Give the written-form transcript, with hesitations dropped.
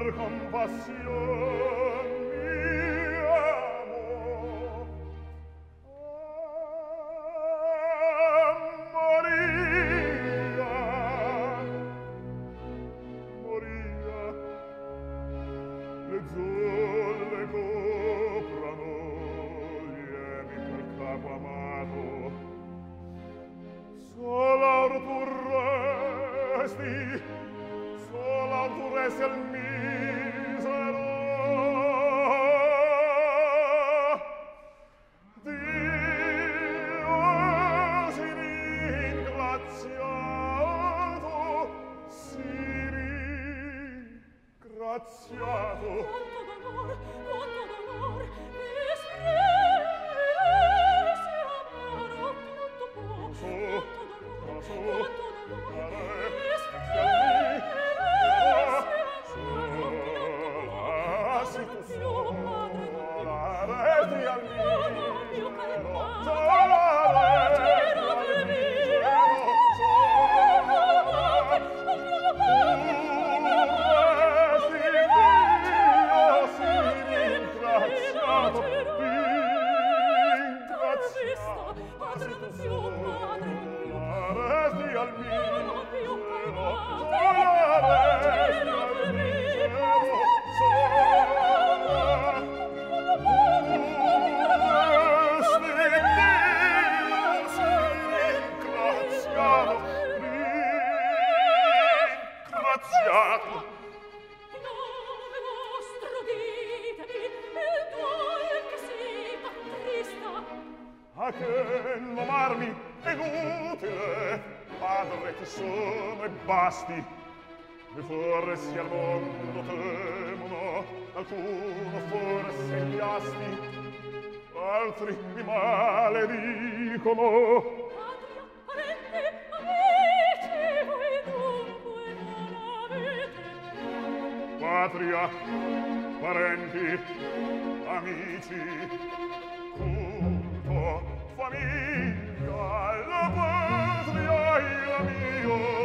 per compassion mi amo. Moria, moria, le zolle coprano liemi quel capo amato. Sola tu resti, sola tu resti al misero. Dio si ringraziato. Quanto dolor, a che nomarmi è inutile, padre che sono e basti. Le forse al mondo temono, alcuno forse gli asti, altri mi maledicono. Patria, parenti, amici, voi dunque non avete. Patria, parenti, amici, culto, famiglia, la patria, il mio